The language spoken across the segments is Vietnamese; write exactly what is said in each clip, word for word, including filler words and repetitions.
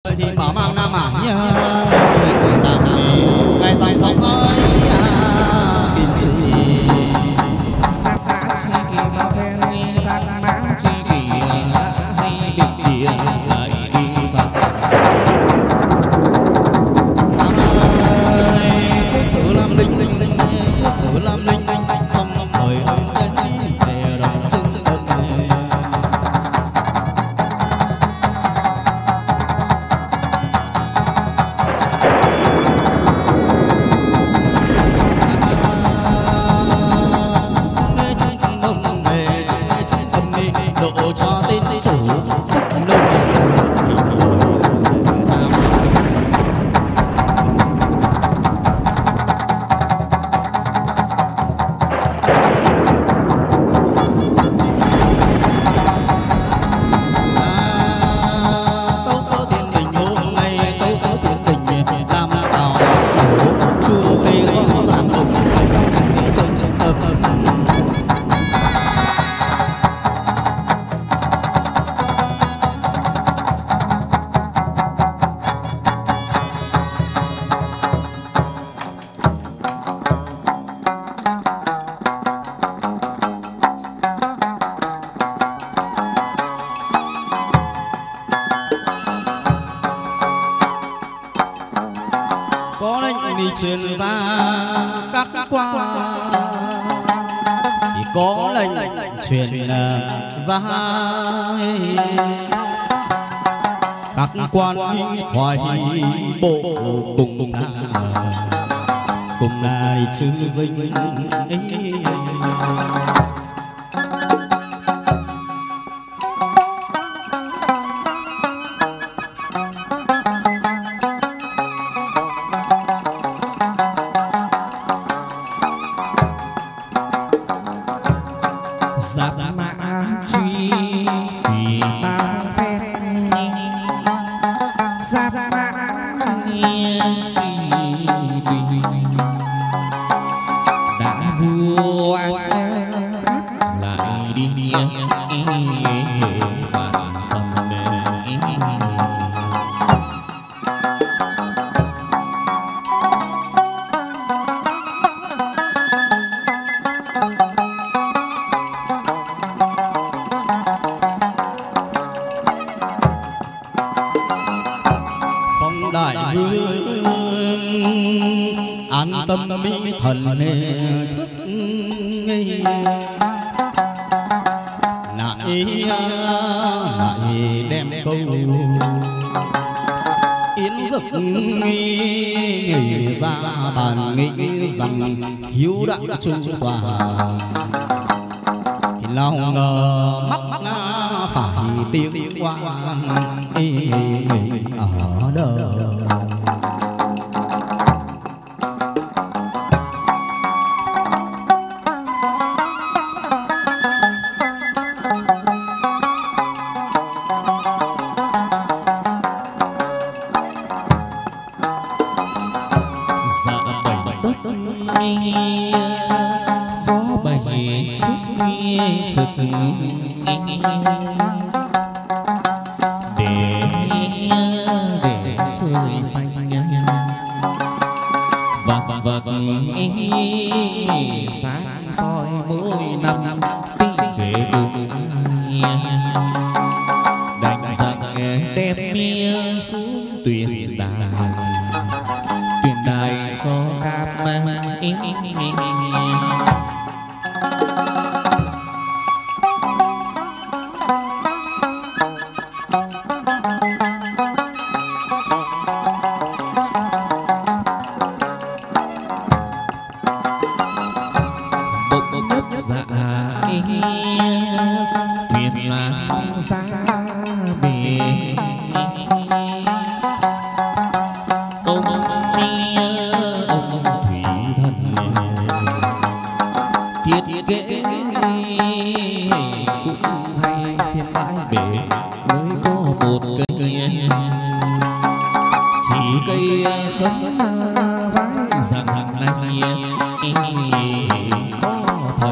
thì bảo mang nam mã nhớ để tạm đi ngày dòng sóng ơi kín chữ sát mã chi kỳ bao phen sát mã chi kỳ đã hay bị địa lại đi và sạch có sự làm linh có sự làm linh trong thời ông đến đi về đồng chân đất này độ cho tên chủ phúc lâu thì tâu số thiên đình hôm nay tâu số thiên đình làm đào đổ chua phê rõ ràng ông phải chừng trị chân tâm có lệnh đi truyền ra các quan thì có lệnh truyền ra các quan đi khoái bộ cùng là cùng là đi chữ dinh sát mã truy vì bao phen sát mã truy vì đã vua lại đi vạn sông đại vương an tâm mỹ thần chức lại lại đem câu yến dực nghi ra bàn nghĩ rằng hiếu đạo chu toàn thì nào ngờ mắc phải tiếng quan ở đời phó bày xuất trực để để chơi xanh và vật sáng soi mỗi năm tinh thể cùng đành rằng đem mía xuống tuyền đài tuyền đài cho cam mang dạ thuyền mang ra bể ông ông thủy thần thiết kế cũng hay xiên bãi bể mới có một cây chỉ cây khấm vái rằng này có thần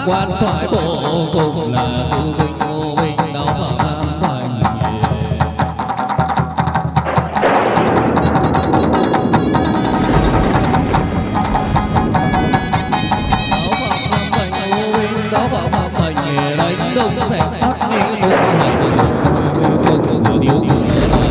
quan thoại bộ cùng là chú sinh ngô minh đáo vào nam thành đáo vào nam thành đánh đông xẻ tắc nghe không hành không vừa điếu cửa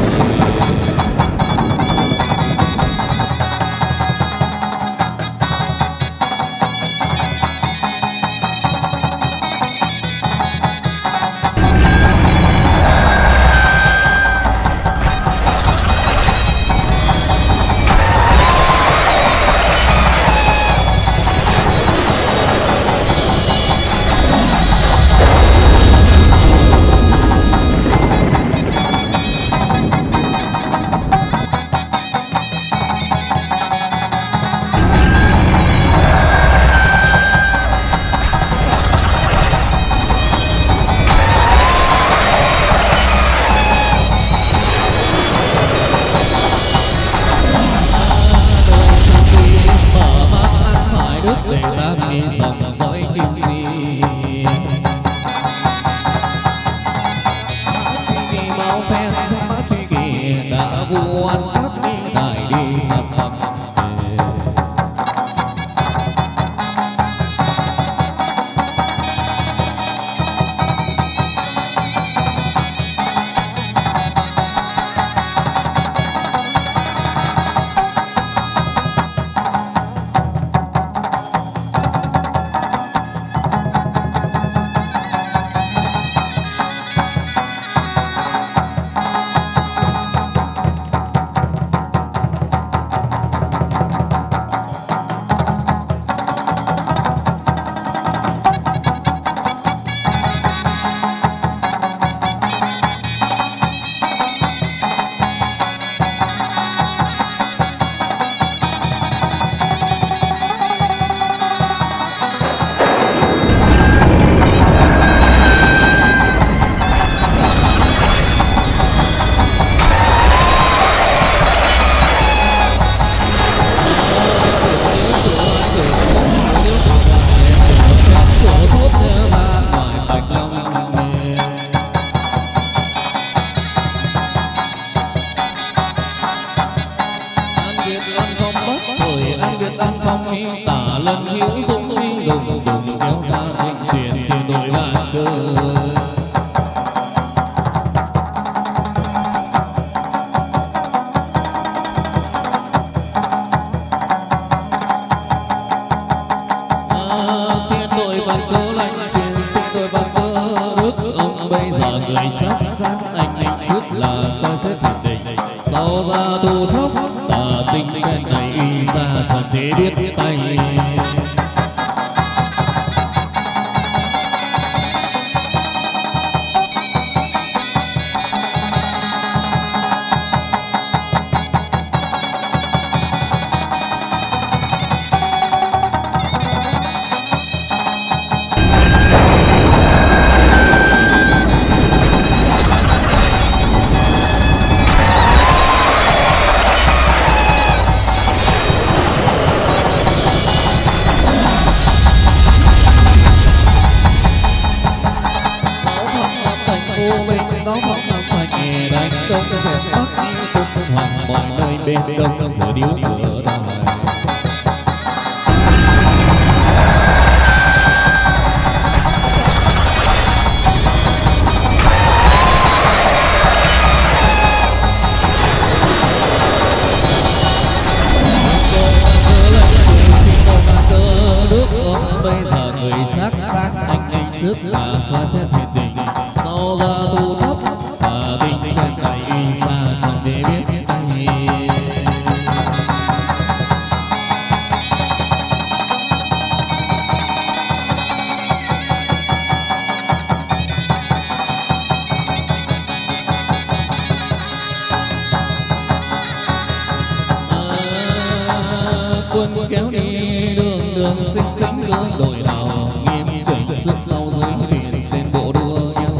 dòng dõi kim chi mã chi kỳ máu phen xem mã chi kỳ đã vu oan pháp đi đại đi phạt sập sau ra tu chốc tà tinh quen này ra chẳng để biết tay bên đông cửa điếu cửa đài bây giờ người chắc xác anh anh trước là xóa xét thiệt tình sau ra tu chấp và tình quen này xa chẳng để biết tay quân kéo đi đường đường xinh xinh cơ đội nào nghiêm chỉnh trước sau dưới thuyền trên bộ đua nhau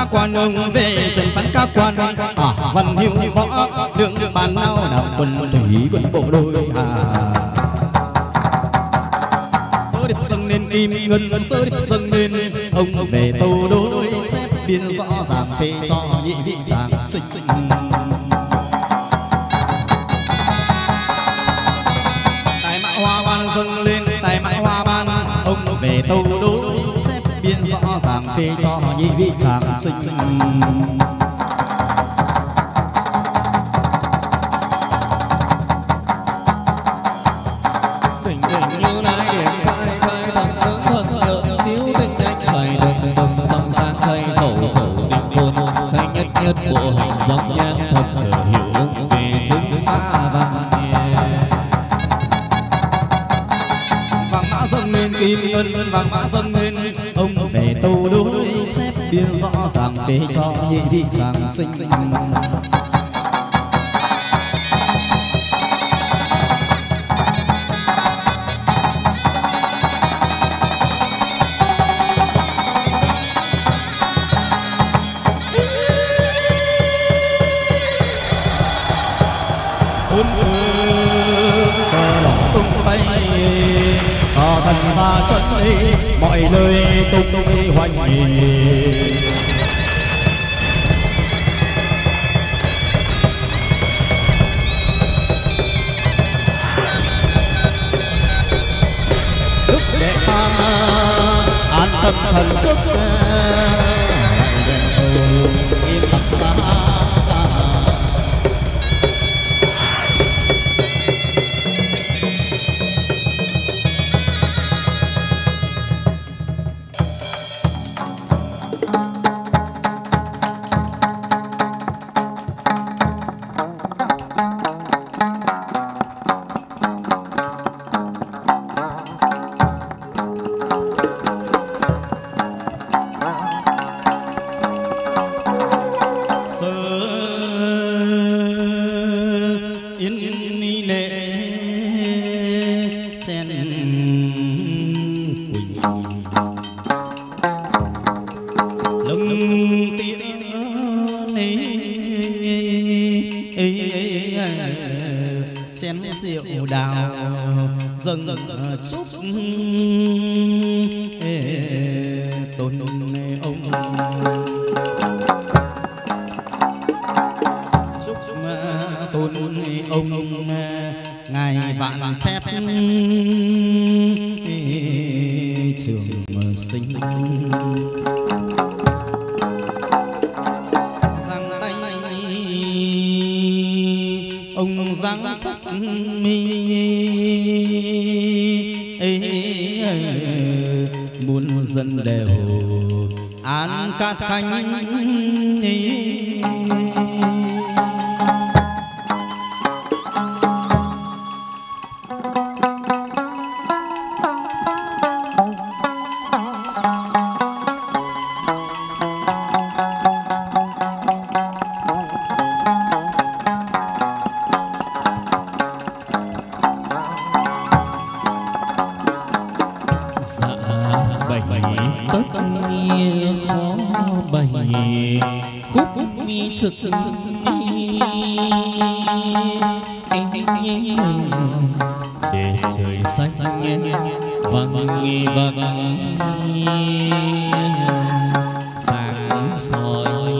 quan ông về trần văn các quan à văn hiếu võ đường bàn nào đạo quân thủy quân bộ đôi à sơ điệp dâng lên kim ngân sơ điệp dâng lên ông về tâu đôi chép biên rõ ràng phê cho nhị vị chàng sinh tài mã hoa ban dâng lên tài mã hoa ban ông về tâu đôi chép biên rõ ràng phê cho nhị vị chàng sinh nhất bộ hành dòng nhang thập cờ hiểu về chúng ta văn vàng mã dâng lên kim ngân vàng mã dâng lên ông về tâu đối chép biên rõ ràng phê cho nhị vị chàng sinh thần ra chân đi mọi nơi tung đi hoành nghỉ đức đệ tam an tâm thần sức yên tâm xa để trời xanh vang nghi vang sáng soi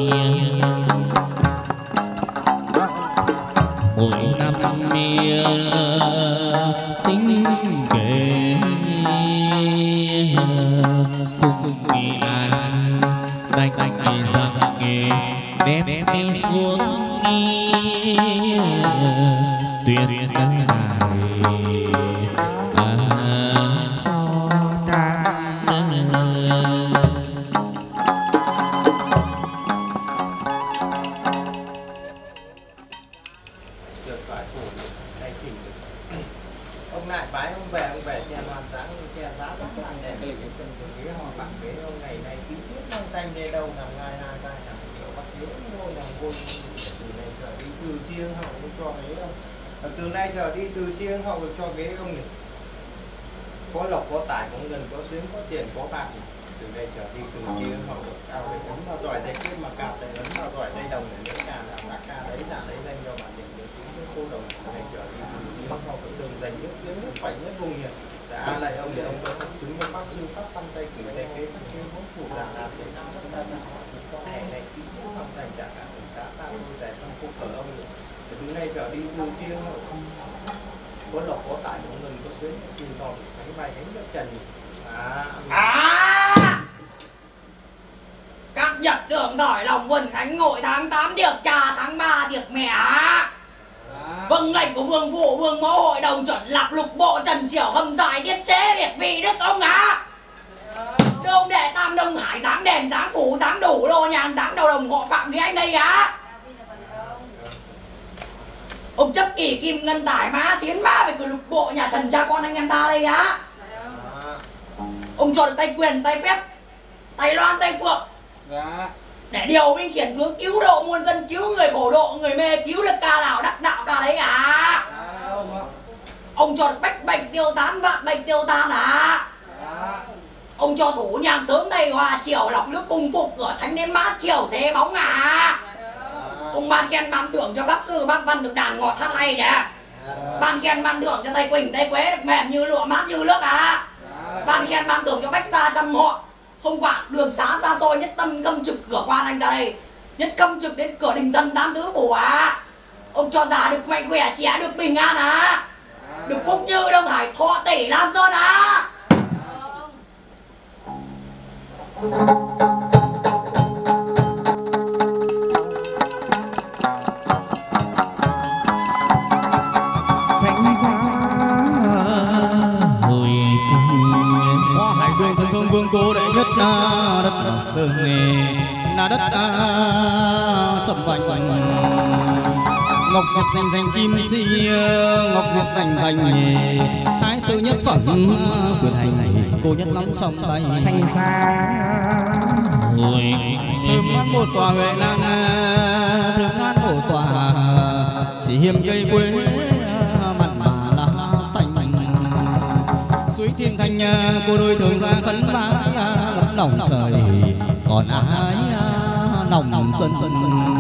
mỗi năm mía tính kể cùng nghĩ ai đánh đánh đi rằng nghề đem đi xuống tuyệt đời này à, cho ta ông lại bái ông về ông về xe hoàn giá xe giá rất là đẹp cái phần ghế họ bằng ghế ông ngày này chính thiết long tanh về đâu nằm ngay hai ba chẳng kiểu bắt ghế ngôi nằm ngôi từ này trở đi từ chiêng họ cũng cho ghế không từ nay trở đi từ chiêng họ cho ghế không nhỉ có lộc có tài có ngân có xuyến có tiền có bạc từ đây trở đi từ kia họ cao để ấn vào giỏi tay kia mà cạp để ấn vào giỏi tay đồng để lấy cà là các ca đấy là lấy danh cho bạn định được những cái cô đồng từ đây trở đi từ kia họ cũng đường dành nước tiếng nước khoảnh nước vùng nhiệt để a lại ông để ông có thất chứng cho bác sư pháp tâm tay cử tay kế các kia muốn phủ là làm thế nào tất cả có thẻ này kỹ cũng không thành trả cả từng xã xa tôi để trong khu cờ ông được từ nay trở đi từ kia có lộc có tải của mình có xuyến kim còn cái bài đánh đất trần à, à các nhật đường đòi lòng quần khánh ngội tháng tám tiệc trà tháng ba tiệc mẹ à. Vâng lệnh của vương phủ vương mẫu hội đồng chuẩn lập lục bộ trần triều hâm giải tiết chế liệt vị đức ông á đông đệ tam đông hải dáng đèn dáng phủ dáng đủ đô nhàn dáng đầu đồng hộ phạm với anh đây á. Ông chấp kỷ kim ngân tải má tiến mã về cửa lục bộ nhà Trần cha con anh em ta đây á. Ông cho được tay quyền tay phép tay loan tay phượng để điều binh khiển tướng cứu độ muôn dân cứu người khổ độ người mê cứu được ca nào đắc đạo ca đấy à. Ông cho được bách bệnh tiêu tán vạn bệnh tiêu tan à. Ông cho thủ nhang sớm đầy hòa chiều lọc nước cùng phục cửa thánh đến mát chiều xế bóng à. Ông ban khen ban thưởng cho pháp sư bác văn được đàn ngọt hát hay nhỉ. Ban khen ban thưởng cho tay Quỳnh tay Quế được mềm như lụa mát như nước à. Ban khen ban thưởng cho bách gia trăm họ không quản đường xá xa xôi nhất tâm câm trực cửa quan anh ta đây nhất câm trực đến cửa đình tân tám tứ phủ à. Ông cho già được mạnh khỏe trẻ được bình an à. Được phúc như Đông Hải thọ tỷ Lam Sơn à. Vương cố đệ nhất na đất là sơn nghề na đất chậm vành ngọc diệp danh danh kim chi ngọc diệp danh danh nghề thái sư nhất phẩm quyền hành cô nhất nắm trong tay thanh xa thơm ngát một tòa huệ lan thơm ngát một tòa chỉ hiếm cây quế mặn mà lá xanh suối thiên thanh cô đôi thường ra khấn vái ngập lòng trời còn ai lòng sân sân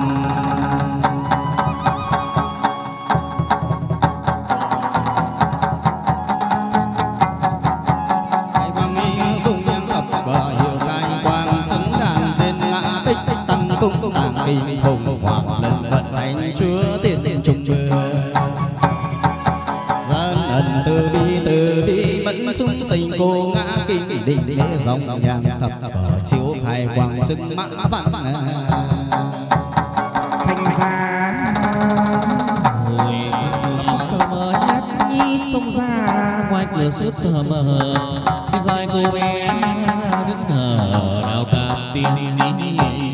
khai quang nghi dung nhang thập và hiệu khai quang chứng đàn sen ngã tích tăng cung giảng kinh phùng hoàng lần vận thánh chúa tiên tiên trung bờ dân ẩn từ bi từ bi vẫn chúng sinh cô ngã kinh định lễ dòng nhang thập ở chiếu khai quang sức mã văn thanh xa hồi cửa mờ nhất nhít sông ra ngoài cửa suốt thờ mờ xin vai cô bé đứng ở đào cạn tiên đi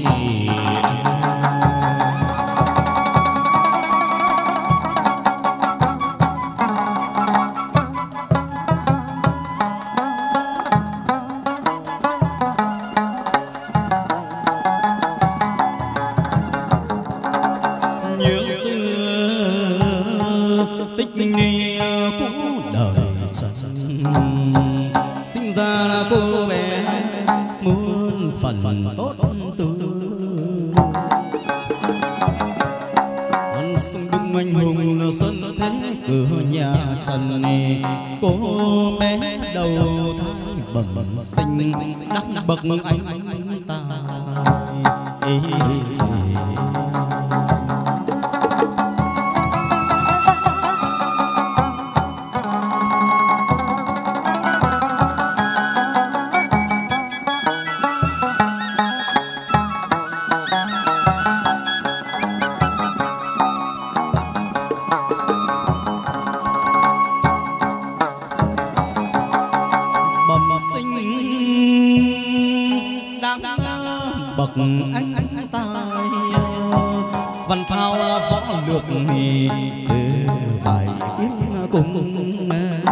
Trần này cô bé đầu thái bẩm sinh đắc bậc anh ta anh tài văn thao là võ lược từ bài tiếng cùng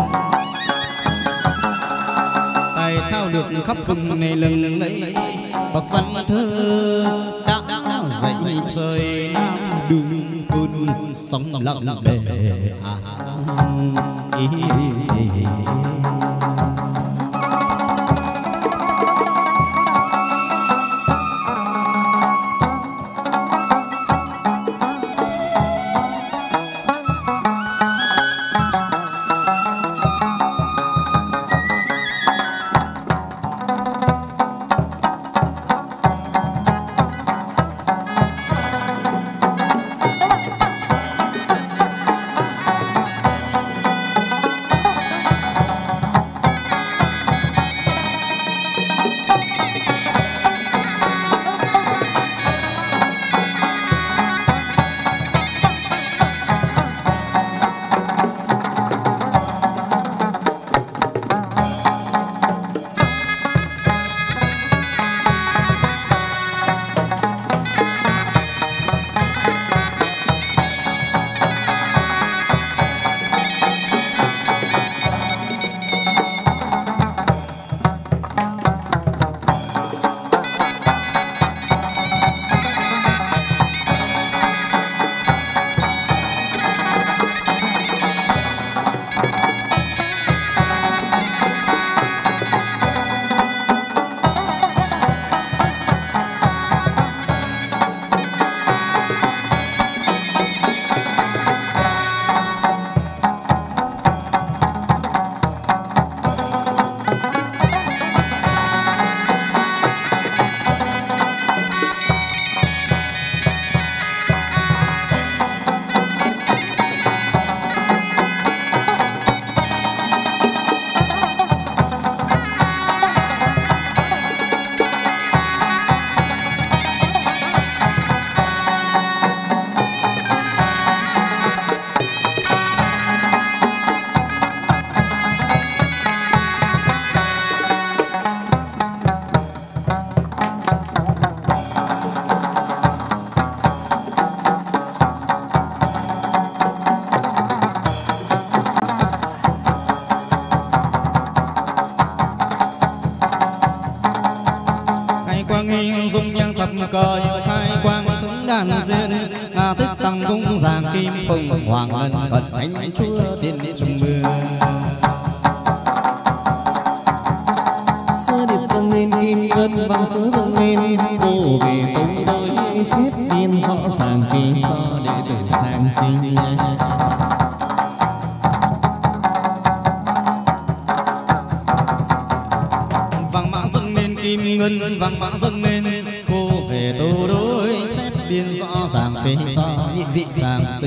tài thao lược khắp vùng này lần lấy bậc văn thơ đã đã dạy trời nam đường cơn sóng lặng bể à, ý, ý, ý. nghi dung nhang thập cờ khai quang chứng đàn diên à thức tăng cung giảng kim phùng hoàng ân cận thánh chúa tiên trung mưa sơ điệp dâng lên kim ngân vang sớ dâng lên cô về tông đôi chép biên rõ ràng kỳ do đệ tử sang sinh vàng mã dâng lên kim ngân vàng mã dâng lên cô về tô đối chép biên rõ ràng phê cho nhị vị chàng sinh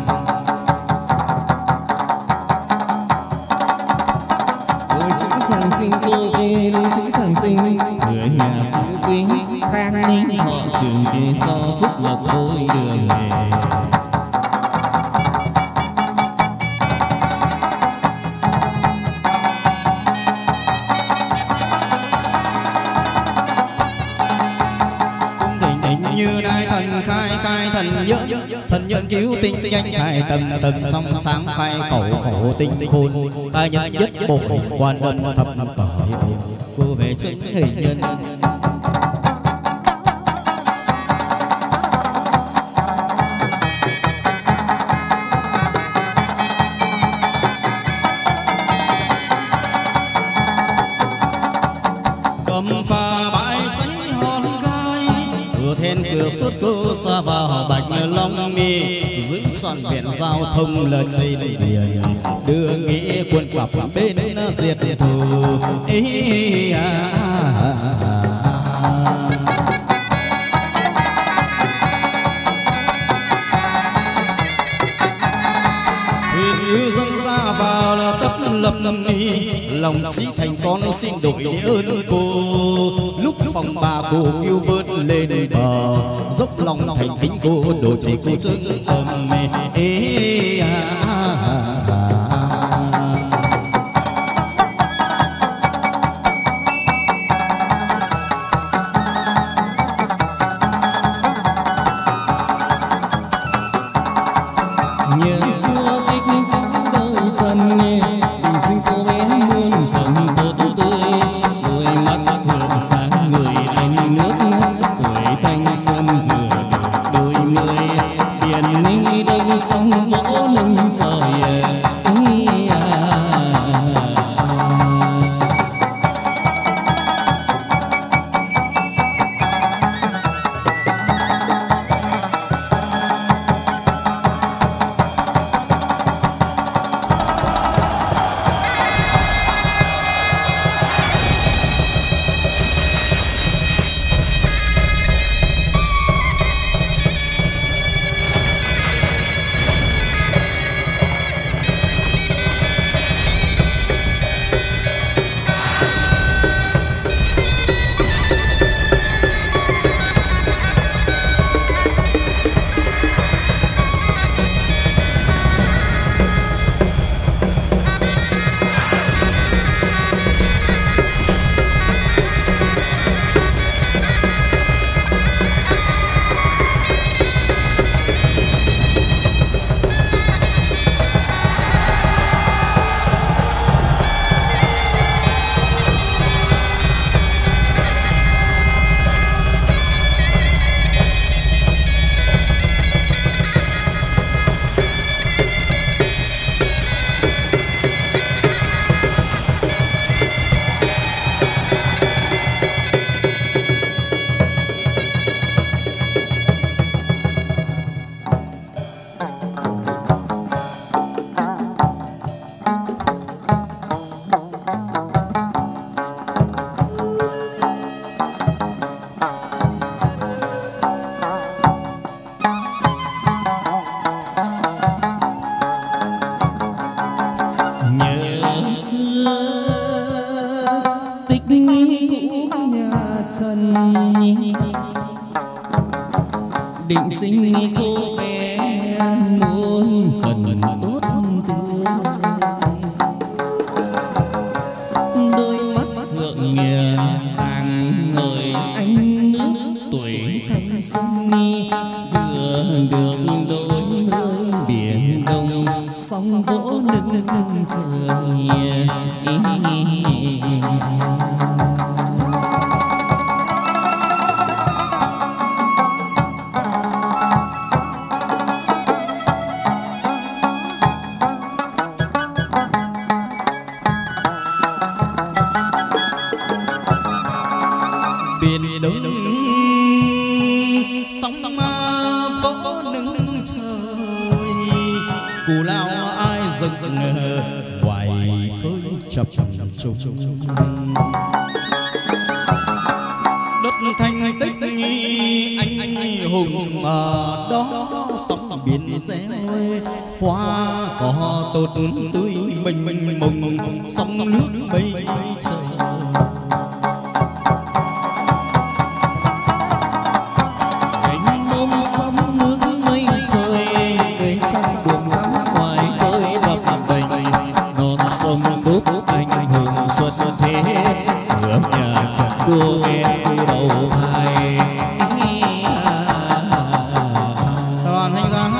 chữ chàng sinh cô về lưu chữ chàng sinh người nhà phú quý khang ninh họ trường kỳ cho phúc lộc bôi đường nghề như đại thần khai khai thần nhẫn thần nhẫn cứu tinh nhanh khai tầm tầm song sáng khai khẩu khẩu tinh khôn khai nhất nhất bộ quan đơn thập cỏ cô về chứng hình nhân cầm pha bãi cháy hòn gai cửa then cửa suốt cơ xa vào bạch long mi giữ trọn viện giao thông lệch xây biển đưa nghĩa quân cặp bên diệt thù ý à, à, à. Như dân ra vào là tấp lập ni lòng chí thành con xin đổi ơn cô lúc phòng bà cô kêu vớt lên bờ dốc lòng thành kính cô đồ chỉ cô chứng tâm ê à, à, à, à. định sinh cô bé muôn phần tốt tươi, đôi mắt phượng nghìa sáng ngời ánh nước tuổi thanh xuân nghi, vừa được đôi mươi biển đông sóng vỗ nức trời. biển đông sóng vỗ nâng trời cù lao ai dừng ngoài khơi chập trùng đất thanh tích nghi anh anh hùng ở đó sóng biển reo hoa cỏ tốt tươi mình mình mùng sóng nước mây trời cánh mông sóng nước mây trời để sông buồn lắm ngoài khơi bập bềnh non sông đúc anh hùng xuất thế ngựa nhà chặt cua nghe từ đầu hai son hành ra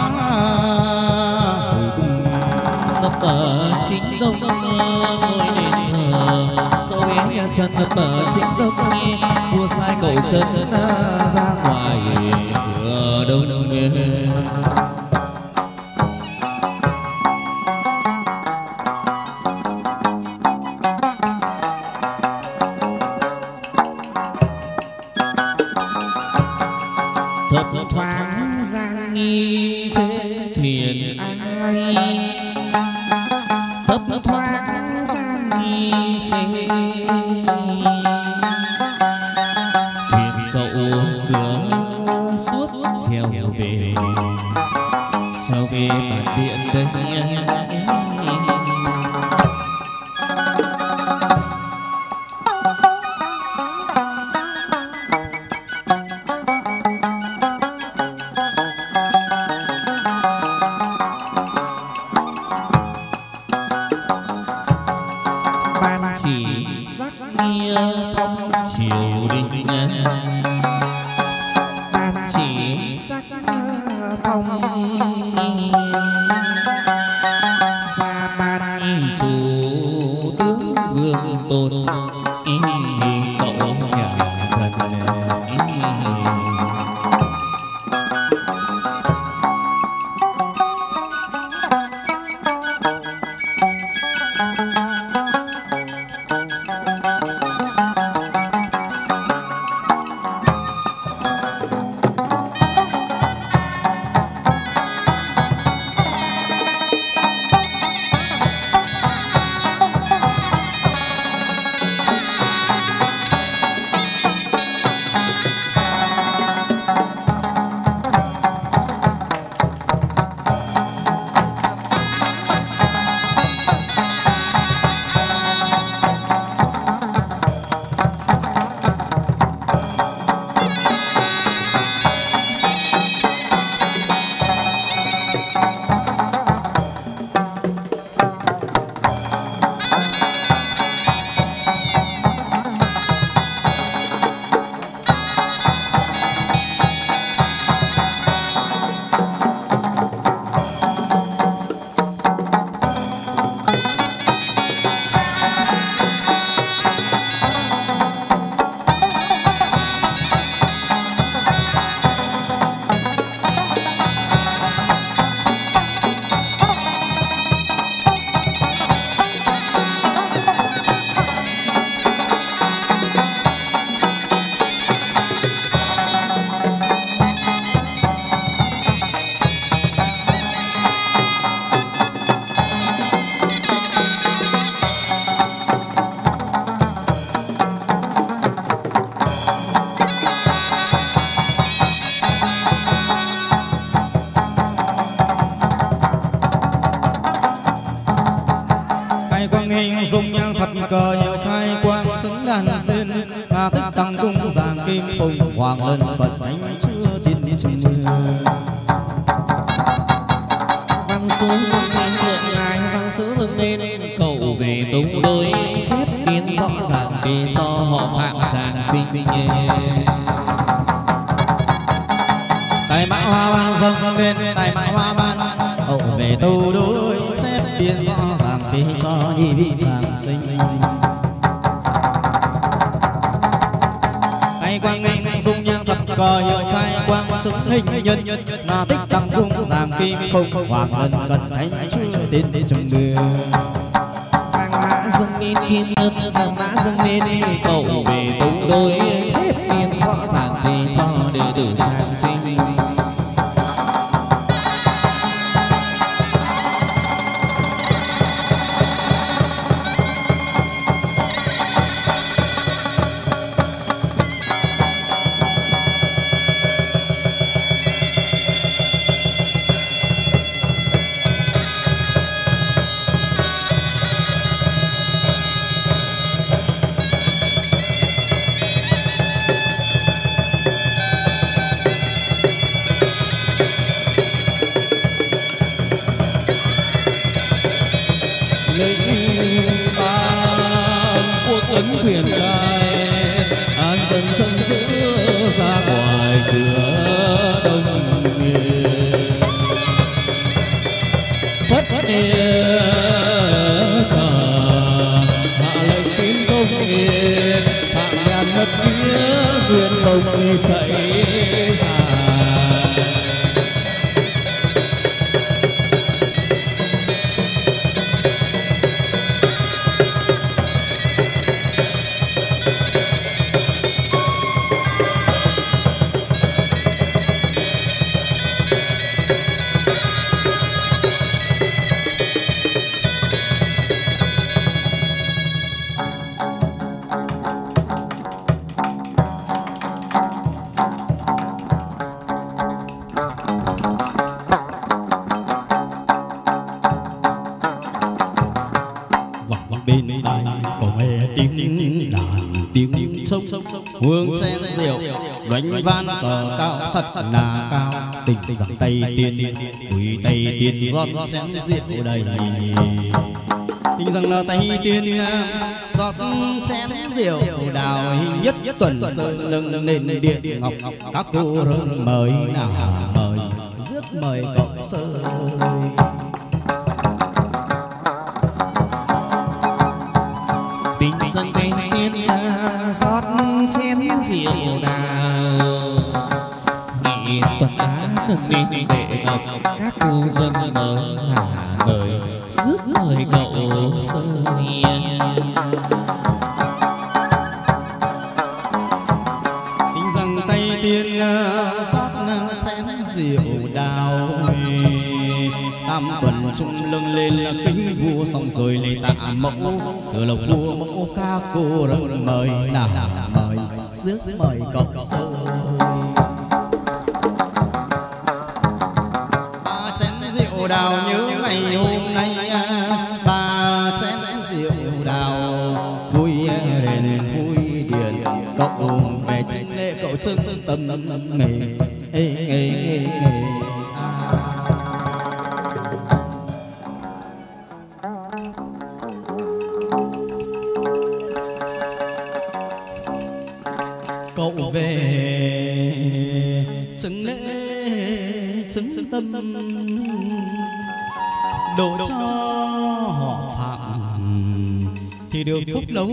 nấp ở chính đông ngôi đền thờ cậu bé nhà chân nấp ở chính đông vua sai cậu chân ra ngoài cửa đông nghề thấp thoáng gian nghi khế thuyền ai thấp thoáng gian nghi khế thuyền cậu cửa suốt treo về treo về bản điện đây chỉ sắc nghĩa phong triều đình ban chỉ sắc phong ra ban chủ tướng vương tôn cậu nhà dân dung nhang thập cờ hiệu khai quang chứng đàn sen hà tích tăng cung giàng kim phùng hoàng lân vận thánh chưa tin chừng văn sứ dâng lên thượng ngài văn sứ dâng lên cầu về tung đôi chép tiến rõ ràng vì cho họ phạm tràng sinh nhé tài mã hoa ban dâng lên tài mã hoa ban hậu về tu đối chép tiến rõ ràng vì cho nhị vị tràng sinh khai quang nghênh dung nhang thập cờ hiệu khai quang chứng hình nhân là tích tăng cung giàng kim phùng hoàng lân cận thánh chưa tin chừng đường vàng mã dâng lên kim ngân vàng mã dâng lên cầu về tung đôi chép Giáng sinh. Thuyền khai an dân trong giữa ra ngoài cửa đông miền phất địa cả hạ lệnh tín công nghiệt hạng ngàn mất phía quyền công chạy ra. Hương sen rượu đánh vang cờ cao thật là cao, tình rằng Tây Tiên quỳ Tây Tiên rót sen rượu đầy, tình rằng là Tây Tiên rót chén rượu đào nhất tuần sơ lưng lên điện ngọc, các cô rơn mời nào mời rước mời cậu sơ. Tình rằng Tây Tiên rót chén rượu đào nghị tuần á nâng lên đệ ngọc, các cô dân mời hà mời rước mời cậu sơ hiền. Tình rằng Tây Tiên rót chén rượu đào, tam tuần trung lưng lên là kính vua xong rồi lấy tạ mẫu, từ lộc vua mẫu các cô rơn mời nào mời rước mời cậu sơ. Ba chén rượu đào nhớ ngày hôm nay, ba chén rượu đào vui đền vui điền, cậu về chính lễ cậu trưng tâm nghề nghề nghề nghề. Cậu về chứng lễ chứng tâm độ cho họ Phạm thì được phúc lâu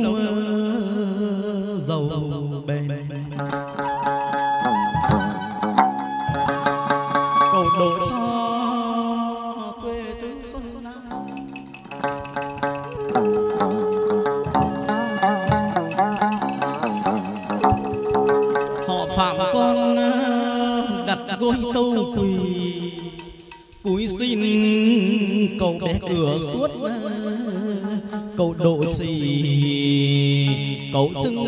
giàu bền. Cậu độ cho quê tứ xuân nam, họ Phạm con đặt gối tâu quỳ cúi xin cậu bé cửa suốt, cậu độ trì cậu chứng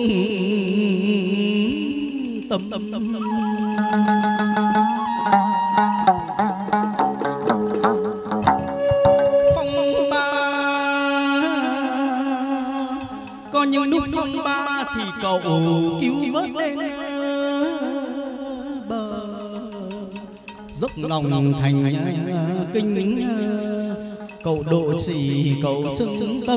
tâm tâm tâm phong ba. Có những lúc phong ba thì cậu cứu vớt lên bờ, dốc lòng thành kinh cậu độ trì cậu chứng tâm.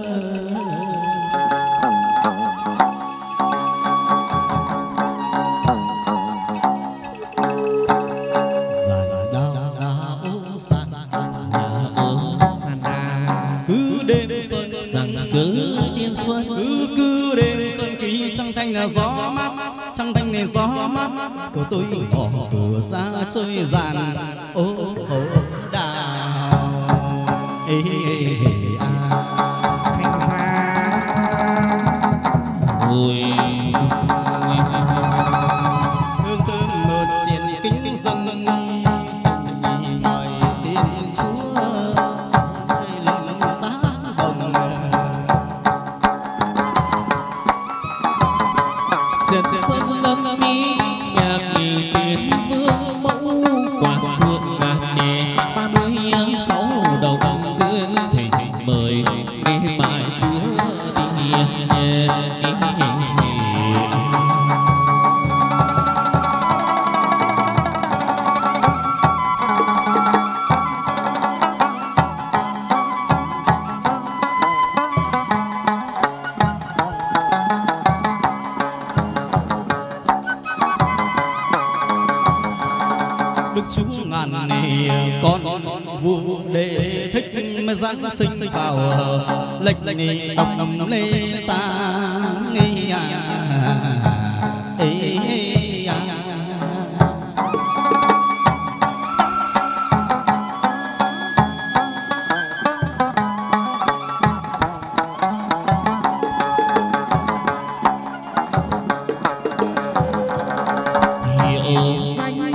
Giàn đao áo san áo san cứ đêm xuân, rằng cứ đêm xuân cứ cứ đêm xuân kỳ trăng thanh là gió mát, trăng thanh này gió mát của tôi bỏ cửa ra chơi giàn ô ô đào ê ê a thanh xa hồi hương thơm mượt Trần sơn lâm mi nhạc nhị tiến vương mẫu quảng thượng ngàn nhẹ ba mươi sáu đầu tương thỉnh mời nghe bài chúa đi. Giáng sinh vào lệch lệch tông tông lê sang nghi à ê à hiệu danh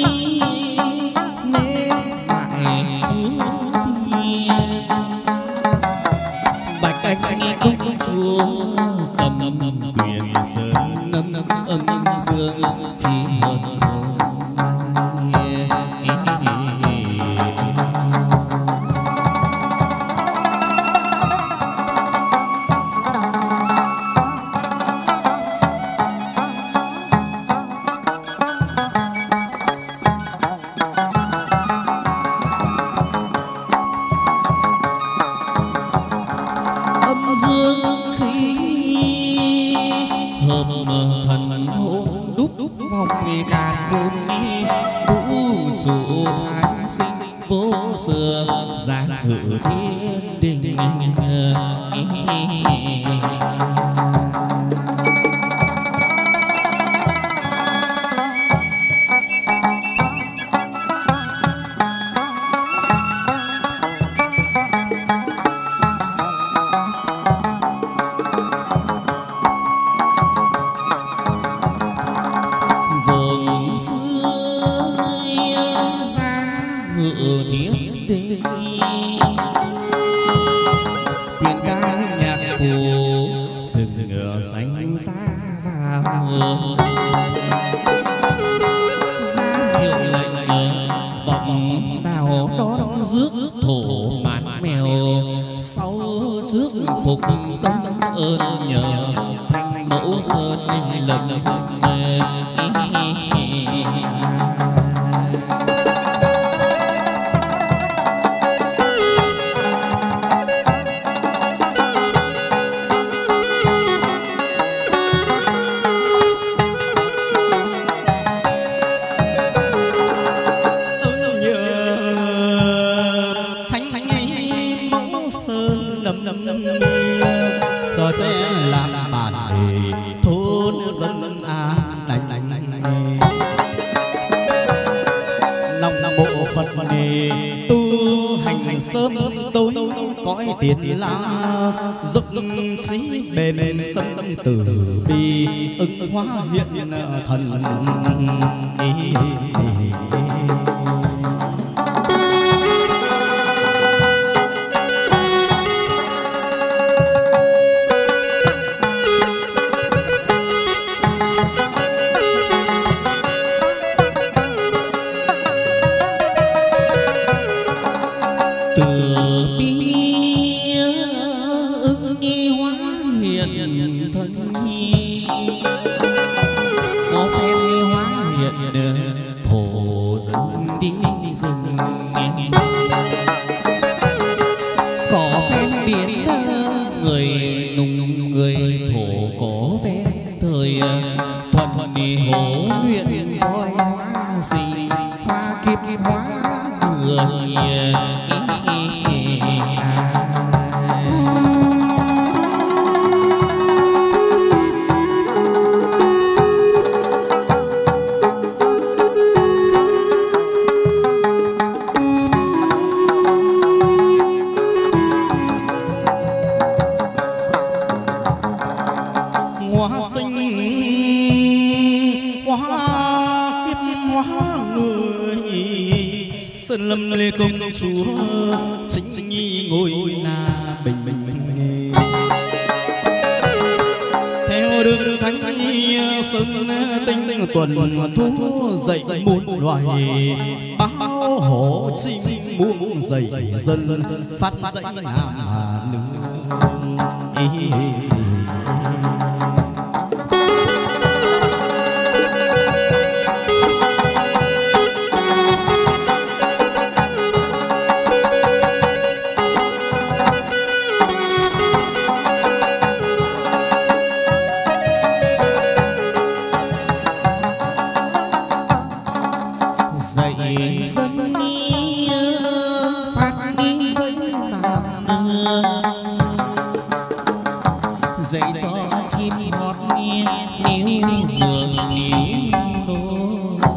hiện thần theo đường thánh sơn tinh tuần thu dậy muôn loài báo hộ chim muôn dậy dân phát dậy nam hà nữ. dậy dân đi phát đi dậy nam dậy cho chim hót nghe níu đường níu đô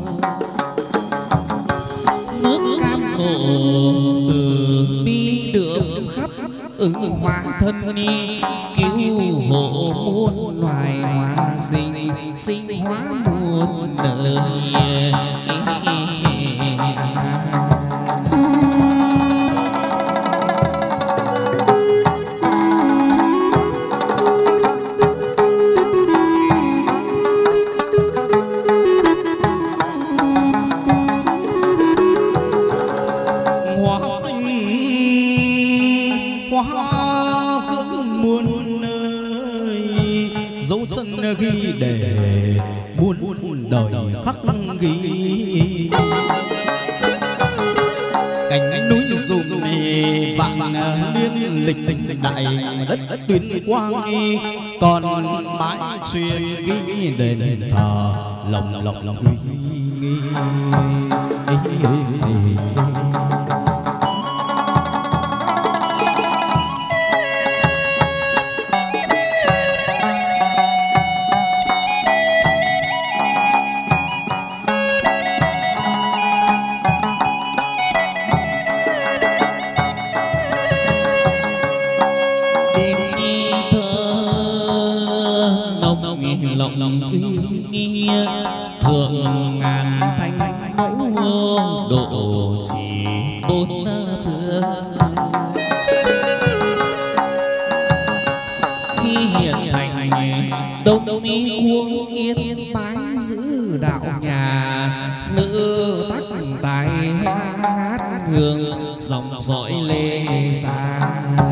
nước cam nổ từ bi đường khắp ứng hoa thân đi cứu hộ muôn loài hoa sinh sinh hóa muôn đời. Ghi để muôn đời khắc ghi cánh núi dùng vạn liên lịch đại đất tuyên quang nghi còn mãi truyền ghi đền thờ lòng lòng lòng uy nghi. lòng uy nghi thượng ngàn thanh mẫu độ chỉ bốn phương khi hiện thành đông mi cuồng yên bái giữ đạo nhà nữ tắc tài ngát hương dòng dõi lê xa.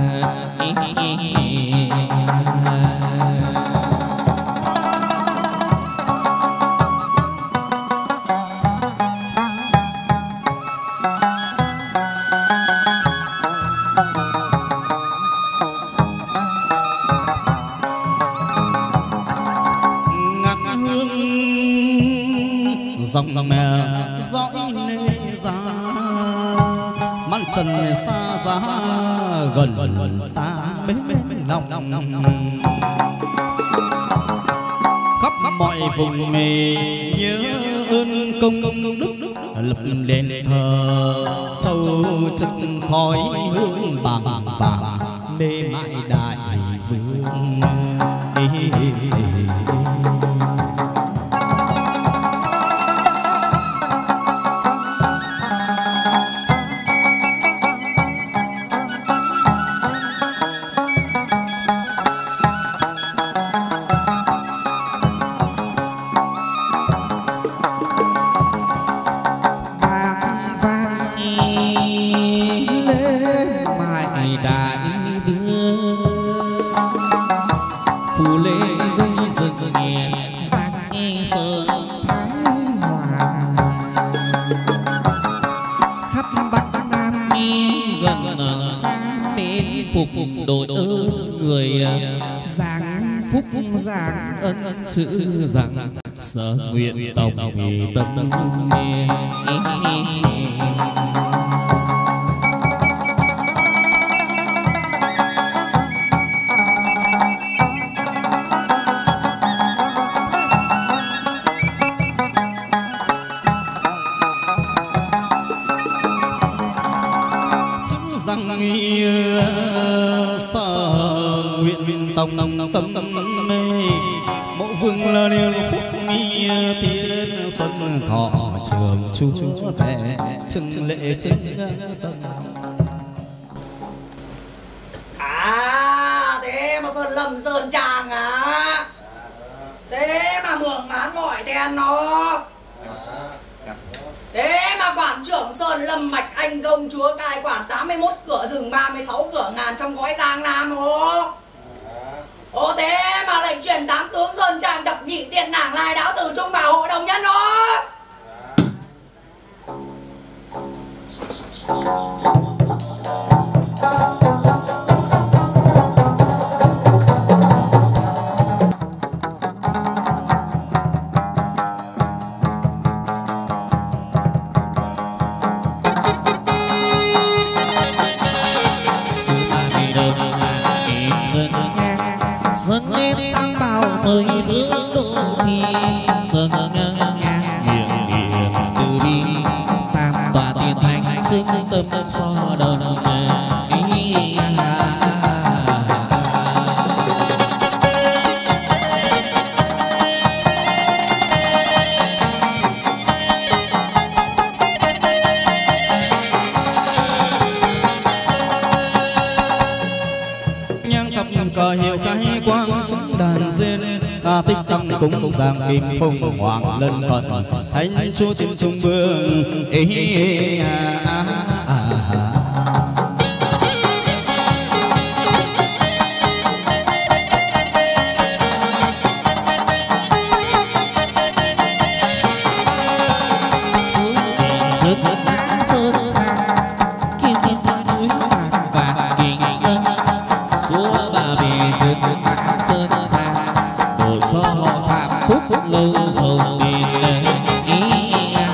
dòng mẹ dõi nê ra mắt trần xa giá gần gần xa bên lòng khắp mọi vùng mê nhớ ơn công đức lập lên thờ châu trực khói hương bằng vàng mê mãi đại vương. Đội ơn người giang phúc giang ân chữ rằng sở nguyện tổng vì tâm nghe. Rằng sở nguyện tông nông tâm mê mộ vương là điều phúc nghi thiên xuân thọ trường chúa về chừng lễ trên tâm. À thế mà sơn lầm sơn tràng à Thế mà mường mán mỏi đen nó. Thế mà quản trưởng Sơn Lâm Mạch Anh công chúa cai quản tám mươi mốt cửa rừng ba mươi sáu cửa ngàn trong gói Giang Nam ô. Ô thế mà lệnh truyền tám tướng Sơn Tràng đập nhị tiền nàng lai đáo từ trung bảo hộ đồng nhân nó. Dân lên tăng bào mới vương độ chi dân ngang hiền hiền từ bi tam tòa tiền thành xưng tâm so đồng ý. Cờ hiệu khai quang trong đàn diên ta tích tâm cúng giang kim phong hoàng lân cận thánh chúa tiên trung vương ý à, à, à, à. Sơn xa đổ cho họ phạm phúc lâu dầu tiền ý.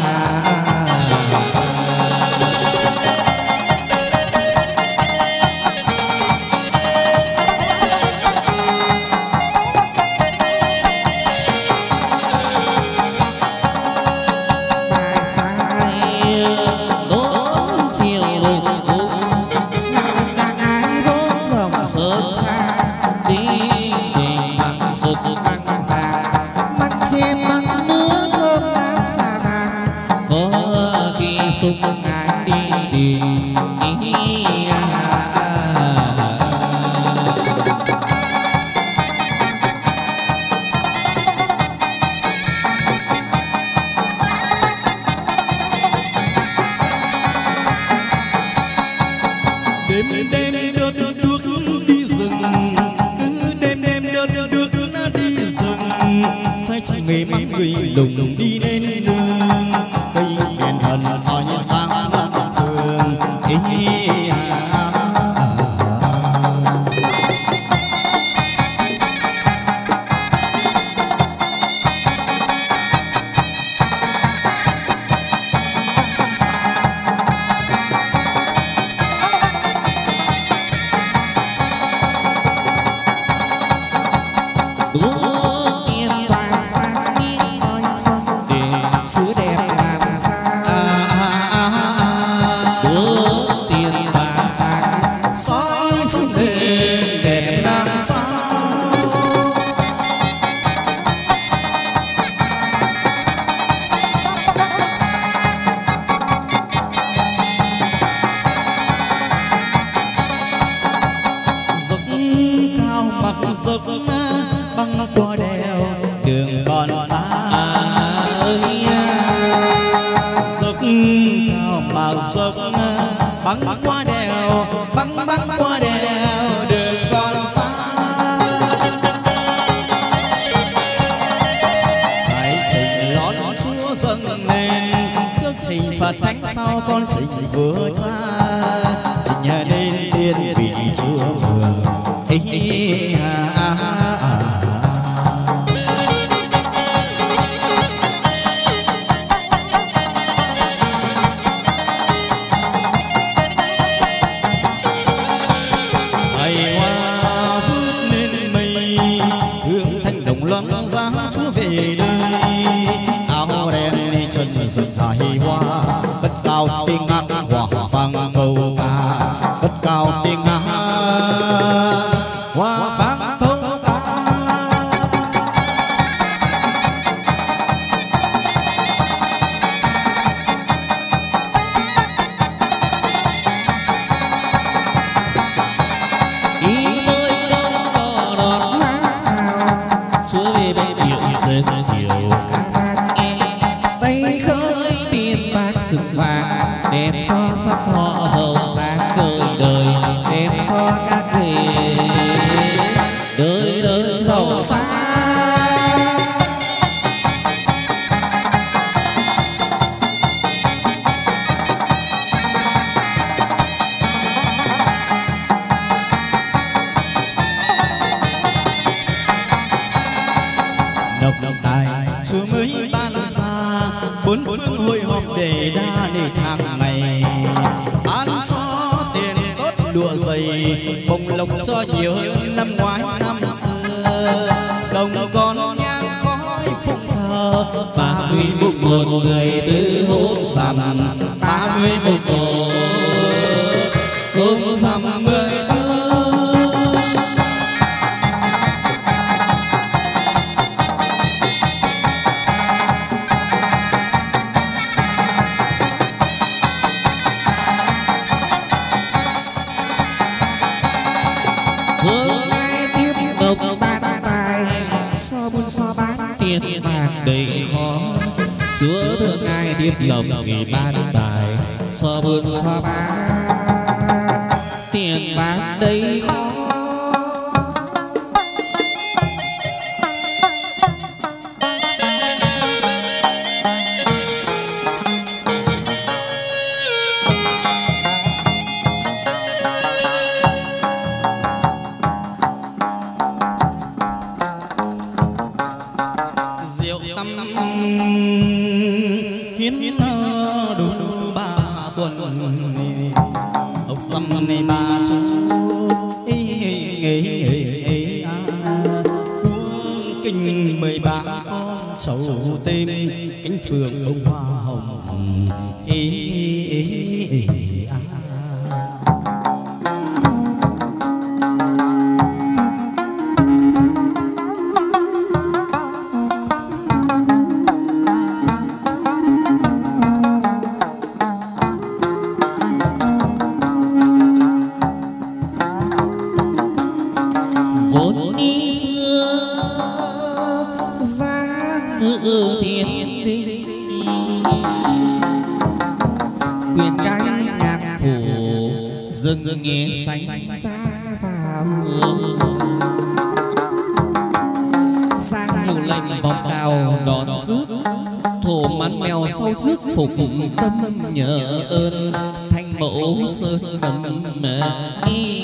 Bài sai đốn chiều lùng cung nặng nặng ái đốn dòng sơn xa đi sụp măng già măng che măng nước cơm nám xa vàng có khi sung ngàn đi đi. Đêm đêm đưa đuốc đi rừng cứ đêm đêm đưa đuốc sai chỉ người mắc người lùng đi đến đường cây đèn thần soi sáng năm phương ý à, à, à. Sứ đẹp làm sao đứa tiền vàng sáng soi xuống đêm đẹp làm sao. Dốc cao mặc dốc băng qua đèo đường còn xa dốc cao mà dốc băng qua đèo băng băng qua đèo đường còn xa. Hãy trình lót Chúa dâng lên trước trình Phật thánh sau con trình vua cha trình nhà nên tiên vị Chúa mường ý à, à, à. Loan giá Chúa về đây áo đen đi chân rừng hài hoa bất cao tiếng hát hòa vang câu ca bất cao tiếng hát hòa vang câu ca. Ý mới đâu có đọt lá sao Chúa về bên biển sớm chiều ca vang nghe tay khơi tiền bạc rực vàng đèn son sắp họ giàu sáng đời đời đèn son các nghề đời đời giàu sang. Chúa mới ban ra bốn phương hội họp để đa để tháng ngày ban cho tiền tốt lụa dày bồng lộc cho nhiều hơn năm ngoái năm xưa đồng con nhang khói phúc thờ ba mươi mùng một người tứ hôm rằm ba mươi mùng một hôm rằm mười tiền bạc đầy khó Chúa thương ai điệp lòng vì ban tài so buôn so bán tiền bạc đầy khó. này bà chú cuống kinh mười ba con chầu tên cánh phượng bông hoa hồng ê, ê, ê, ê, à. Dừng nghe xanh ra vào sang nhiều lệnh vòng đào đón rước thổ mắn mèo sau trước phục tâm nhờ ơn thanh mẫu sơn đầm nghi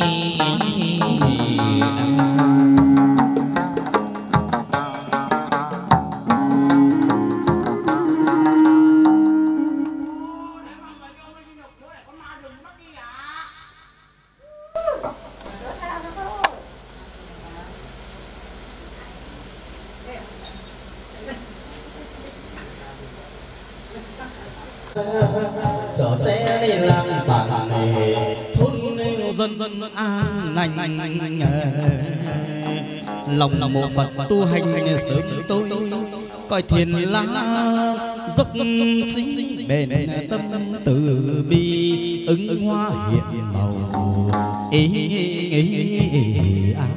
chở xe đi làm bản này thôn dân dân an lành lòng mộ Phật tu hành sớm tôi coi thiền lá dốc chính bền tâm từ bi ứng hoa hiện màu ý ý à.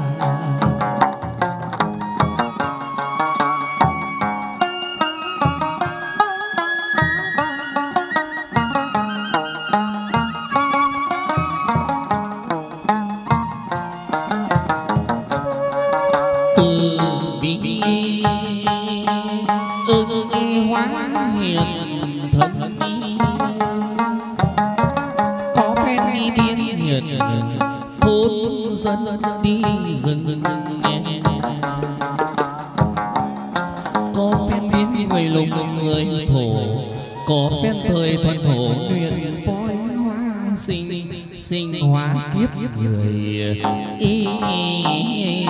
Sinh hóa kiếp người ý, ý,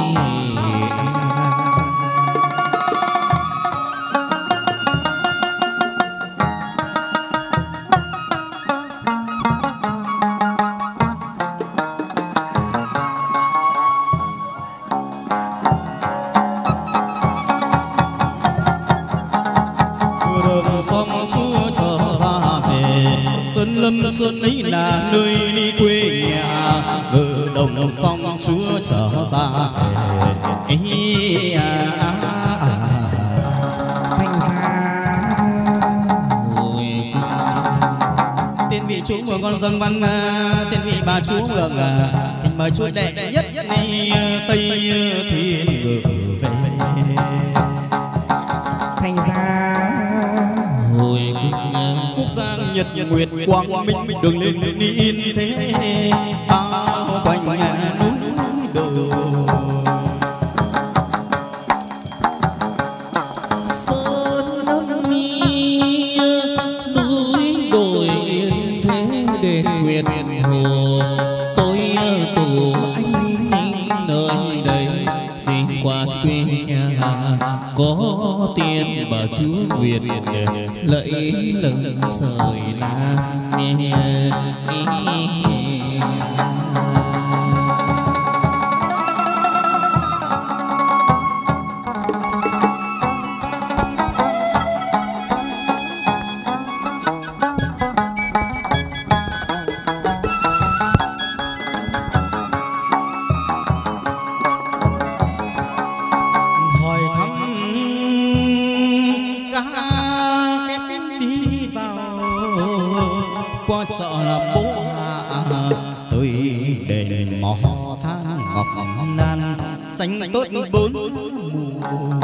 Sơn lâm sơn ấy là nơi đi quê nhà ngự đồng xong Chúa trở ra về ý, à, à, à. chúa mường con dâng văn thiên vị bà chúa mường thỉnh mời chúa đệ nhất ni tây thiên ngự về thành ra hồi quốc giang nhật nguyệt quang minh đường lên ni yên thế bao quanh núi đồi sơn âm mi núi đồi yên thế đền nguyệt hồ tôi tù anh nơi đây xin qua quê nhà có tiền bà chúa nguyệt lẫy lừng rời làm nghe sợ là bố hạ tôi đền mò than ngọc nan xanh tốt bốn mùa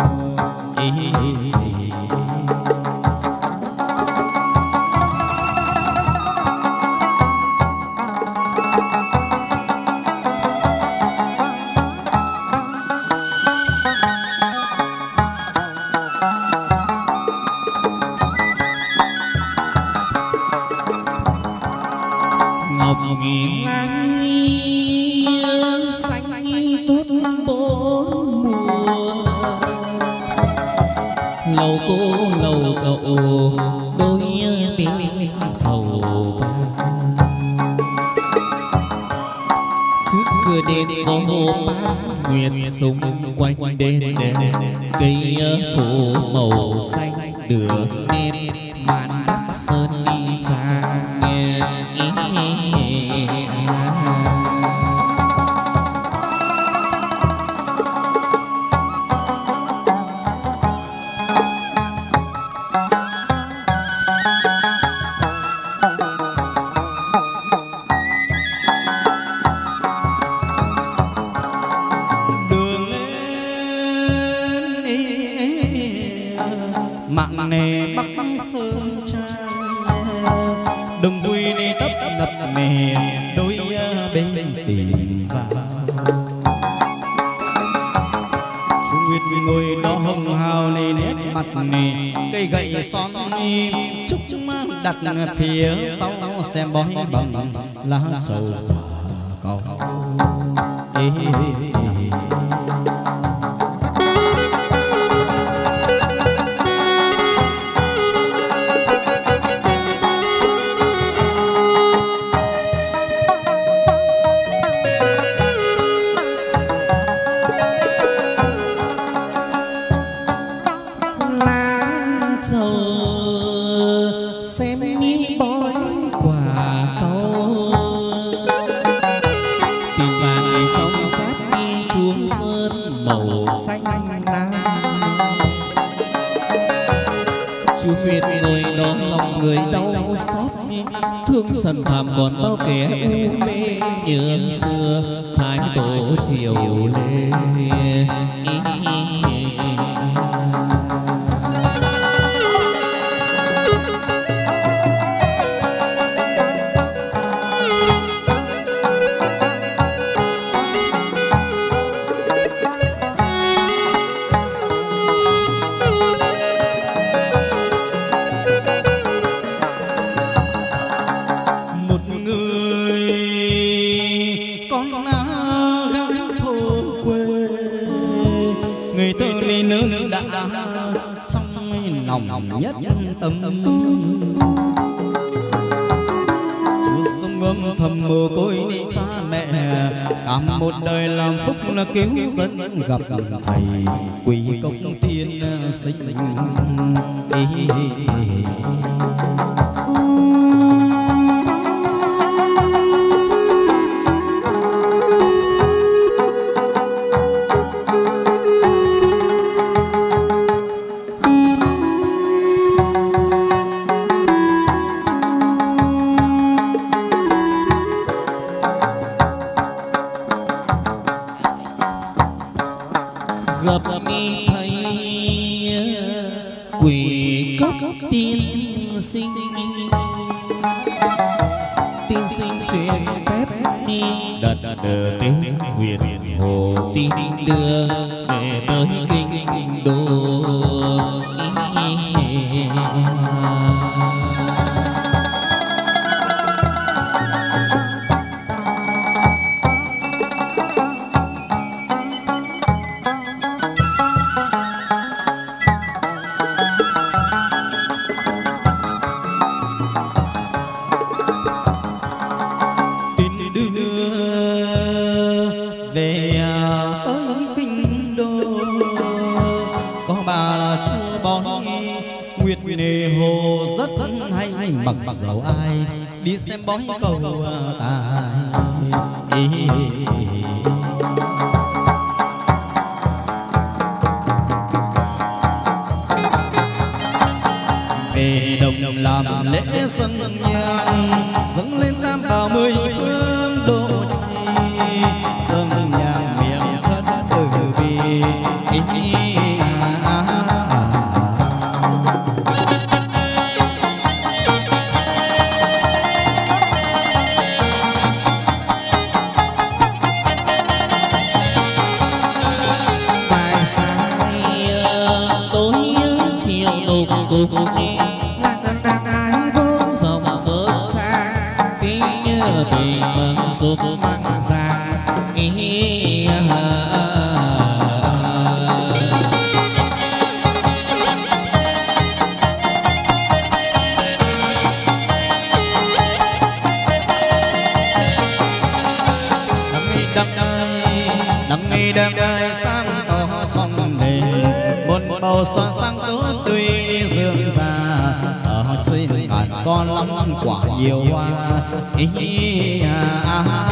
lầu cô lầu cậu đôi bên sầu vàng trước cửa đền có hồ bát nguyệt xung quanh đền đền cây phủ màu xanh được nên màn bắc sơn đi sang nghe mạng nề bắc sơn trang đừng vui đi tấp nập nề đôi bên tìm vào chú Nguyệt ngồi đó hồng hào này nét mặt nề cây gậy son im chúc đặt phía sau xem bói bằng lá sầu cầu ê, ê, ê. xem mi bói quả câu tìm vàng trong chát mi chuông sơn màu xanh lam chú Nguyệt ngồi đó lòng người đau xót thương dần thảm còn bao kẻ u mê nhớ xưa thái tổ chiều lê người thơ ni nương đã trong lòng nhất tâm chú sông âm thầm mồ côi đi cha mẹ cả một đời làm phúc là cứu dân gặp thầy quỳ công tiên sinh quỷ cốc tiên sinh tiên sinh truyền phép đi đợt đờ tiếng huyền hồ tin đưa về tới kinh đô. Mặc dầu ai đi xem bói cầu tài về đồng làm lễ dâng nhang dâng lên tam bảo mười phương độ trì dâng nhang miệng thân từ bi. Suốt mang ra ý đằng ngày đêm đời sáng tỏ trong đền một màu son sáng tốt tươi đi dương già ở trên ngàn con lắm quả nhiều hoa. Ý à, à, à.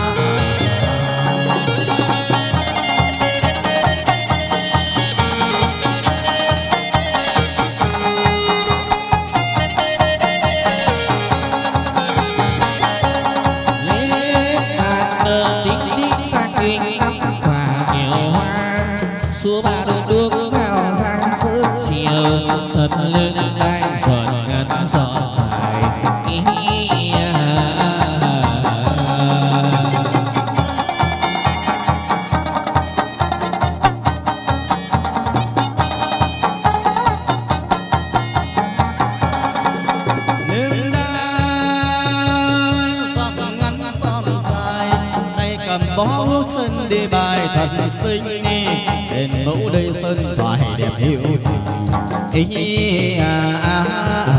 Xua ba đôi nước vào giang sớm chiều thật lớn đang giọt ngắn giọt dài. Bó chân đi bài thật xinh đền mẫu đây sân thoại đẹp hiệu tình. Ý à, à, à.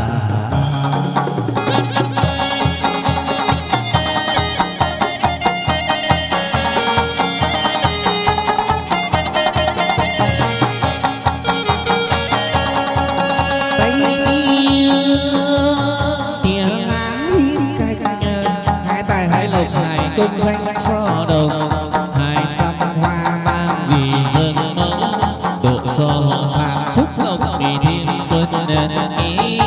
Công danh so đồng hai trăm hoa mang vì dân mẫu độ so hàng phúc lộc vì thiên xuân nên ý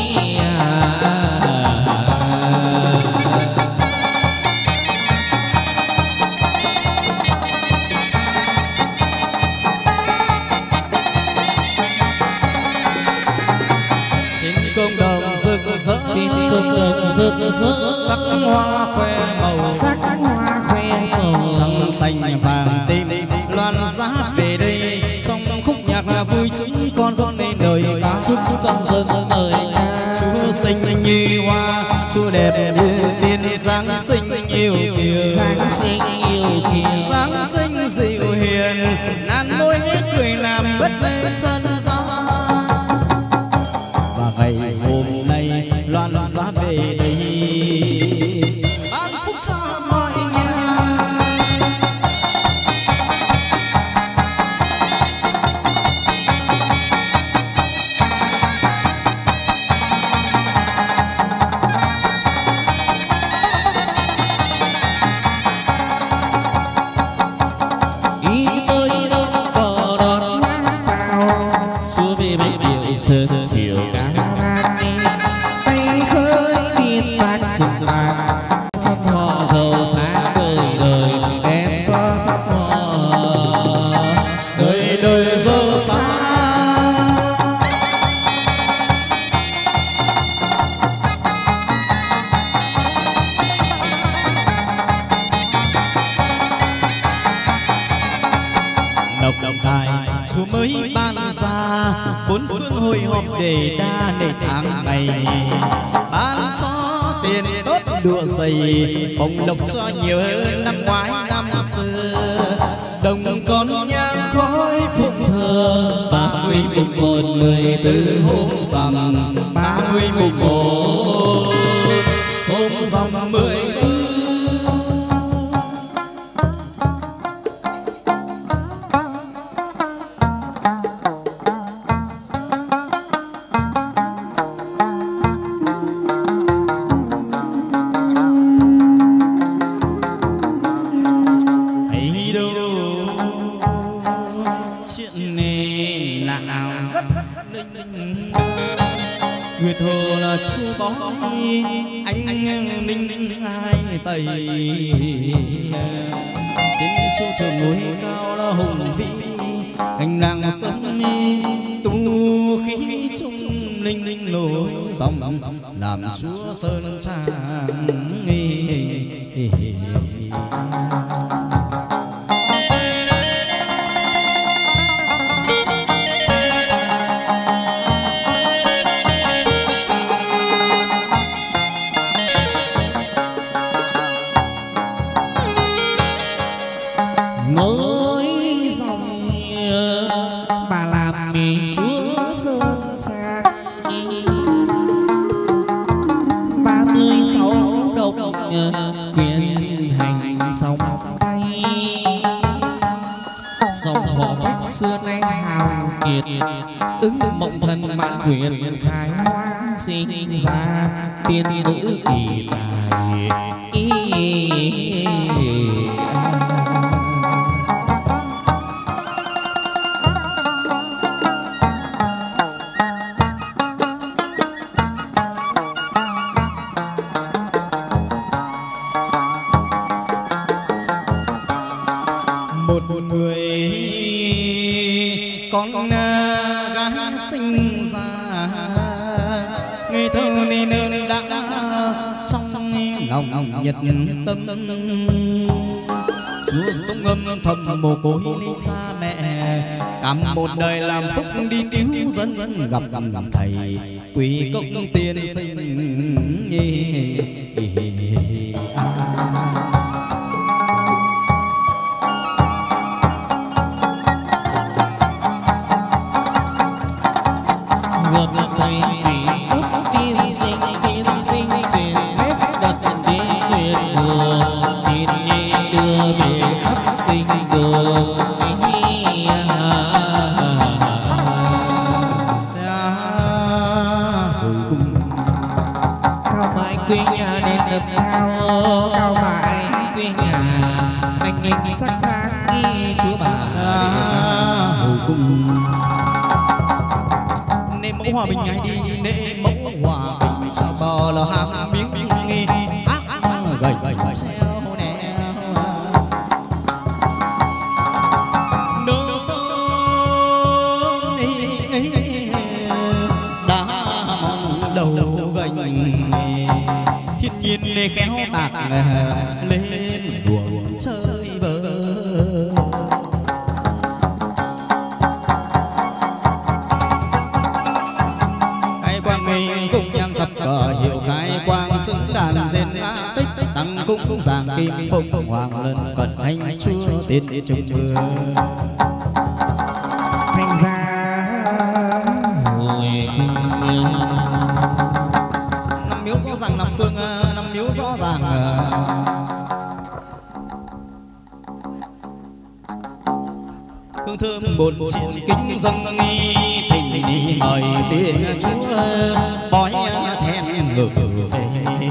xin công đồng rực rỡ xin công đồng rực rỡ sắc hoa khoe màu sắc hoa khoe màu trắng xanh vàng tím loan giá về đây trong khúc nhạc vui chúng con dọn lên đời ca chúc con dân đời ca Chúa xinh như hoa Chúa đẹp như tiên giáng sinh yêu kiều giáng sinh yêu kiều giáng sinh dịu hiền nan môi hết cười làm bất lê chân gió và ngày hôm nay loan giá về đây ban phúc cho mọi nhà. Ý tôi đâu có đón hát sao xua về bãi biển sơn chiều cá bát tay khơi biên bát rừng vàng sắp họ giàu sáng đời đời em cho sắp họ đời đời giàu sáng họp để đa để tháng ngày bán cho tiền tốt đùa giày bồng lộc cho nhiều hơn năm ngoái năm xưa đồng con nhang khói phụng thờ ba mươi mùng một mười tư hôm rằm ba mươi mùng một hôm rằm mười chúa bói anh ninh hai tây trên chỗ thượng núi cao là hùng vĩ hành lang sân tu khí trung linh linh nổi dòng làm chúa sơn trang ứng mộng thần mãn quyền khai hóa sinh ra tiên nữ kỳ tài một người con gái sinh ra ngây thơ nên ơn đã trong lòng nhật tâm chúa sống âm thầm mồ côi lấy cha mẹ cả một đời làm phúc đi cứu dân gặp gặp gặp thầy quỷ công tiên sinh nhi sắc sáng nghi chúa bà xa hồi cung nệ mẫu hòa bình ngay đi nệ mẫu hòa bình sao bò là ham miếng nghi hát gầy gầy treo nè nô son đã mong đầu gành thiên nhiên để khéo tạc lên đùa chơi bờ cái quang nghi dung nhang thập cờ hiệu cái quang xứng đàn rền tích tăng cung giảng kim phụng hoàng lần cận thanh chúa tiên trung mưa thành ra hồi năm miếu rõ ràng năm phương năm miếu rõ ràng hương thơm một chiến kính dâng nghi thỉnh đi mời tiên chúa bói then ngự về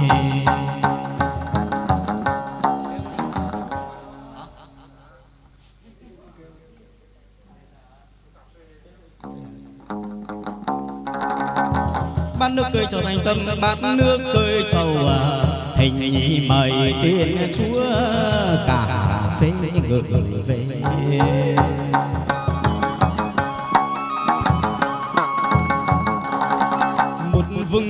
bát nước cười trở thành tâm bát nước cười trầu thỉnh đi mời tiên chúa cả phê ngự về một vùng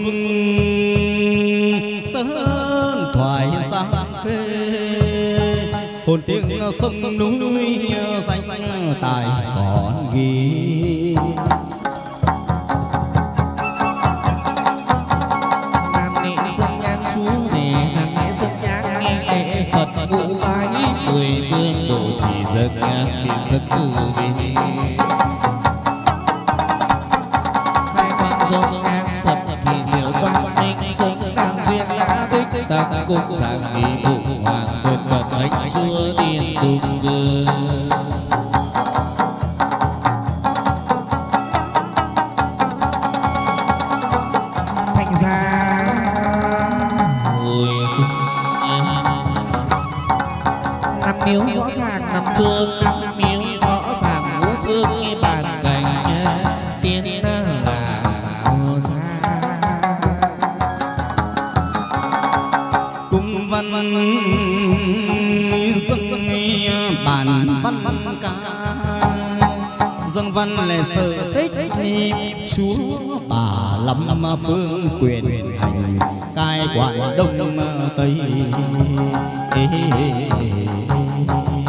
sơn thoại xa khê hồn tiếng sông núi xanh tài còn ghi dâng niệm thức từ bi khai quang dông ngang thập thì diệu quang minh sống càng duyên lá tích tăng cung giảng nghi phụ hoàng quyền vật thánh chúa tiên dung vương thành ra hồi năm miếu rõ ràng năm phương năm miếu rõ ràng ngũ phương bàn cảnh tiên là bảo gia cung văn dâng bản văn ca dâng văn lệ sở tích niệm chúa bà lâm phương quyền hành cai quản đông tây.